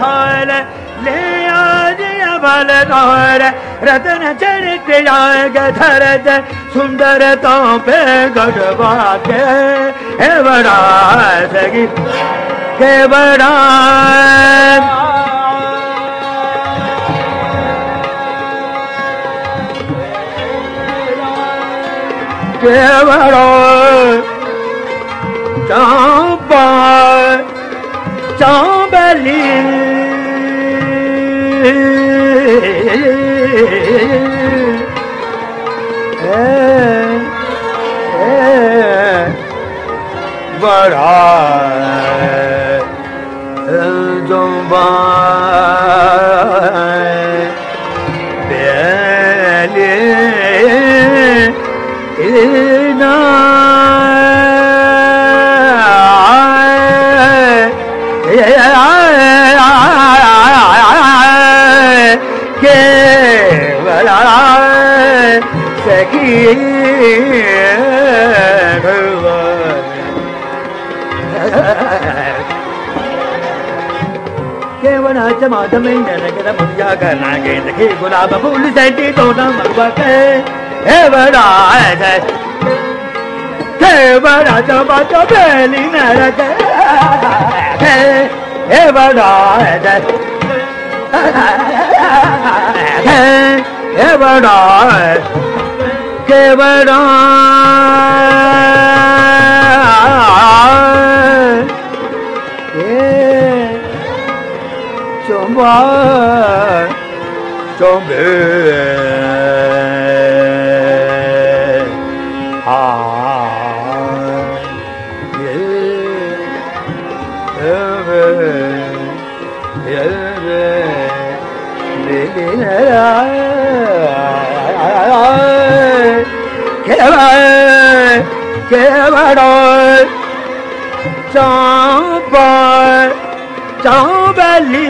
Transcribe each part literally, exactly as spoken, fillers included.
थाल ले आदिया बल तोर रतन चरित जाग धरत सुंदर तो पे गढ़वा के हे बड़ा सगी के बड़ा के बड़ा चंपा चंबली बड़ा चंपा बेली ना केवल जमात में नगर मुझा करना के देखी गुलाब फूल सैटी तोड़ा मरवा के हे बड़ा है हे बड़ा जमात बेली नरक हे बड़ा है हे बड़ा के बड़ा चंबा चंबे आ ये ये ले ले के के बड़ा चंपा चंबली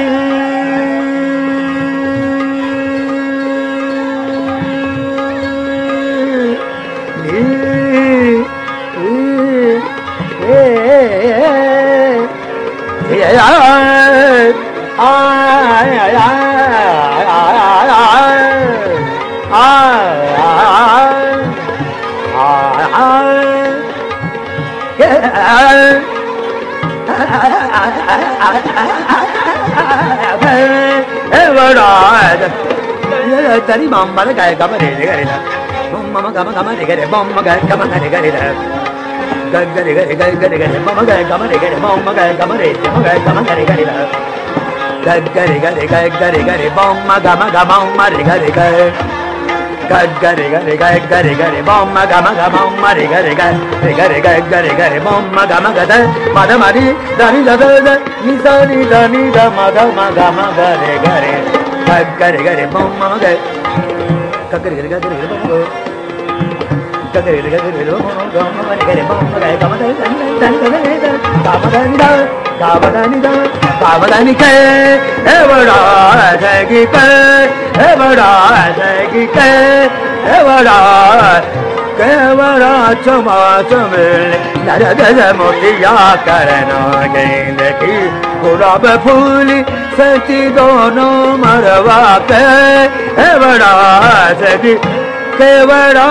तरी मामा ने गाय कमरे रे रे मामा कम कम रे रे मामा गाय कम रे रे रे गग रे रे गग रे रे मामा गाय कम रे रे मामा गाय कम रे मामा गाय कम रे रे गग रे रे गग रे रे मामा गम गम मामा रे रे रे गग रे रे गग रे रे मामा गम गम मामा रे रे रे रे गग रे रे मामा गम गद मद मरी दानी दद नि सा नि दा नि दा मद म गम ग रे ग रे गग रे रे मामा ग गग रे रे गग रे मामा गग रे रे गग रे मामा रे रे मामा ग गम द द द द गम द नि दा गम द नि दा गम द नि के हे बड़ा सगी के हे बड़ा सगी के हे बड़ा के बड़ा चमा चमेल नर गज मोतिया करना गेंद की गुलाब फूली सची दोनों मरवा के हे बड़ा सगी के बड़ा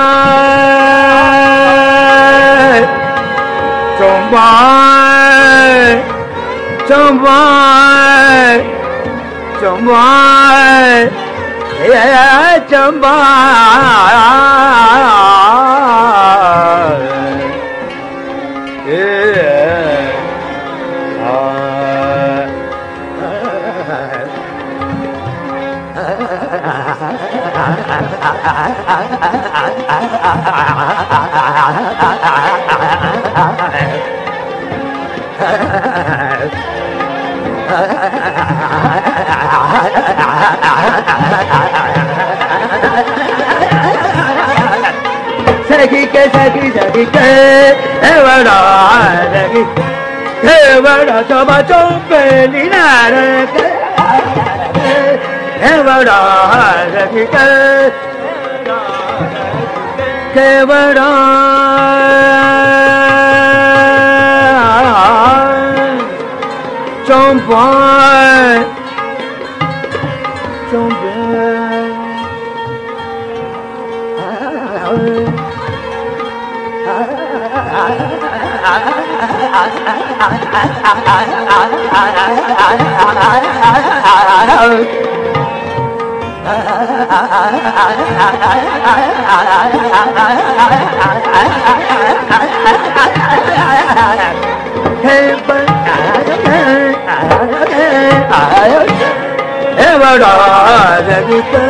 चंबा चंबा चंबा ये चंबा सखी के सखी सखी के हे बड़ा सखी हे बड़ा चोबा चोपेली नार हे बड़ा सखी के के बड़ा चो boy, don't boy. Ever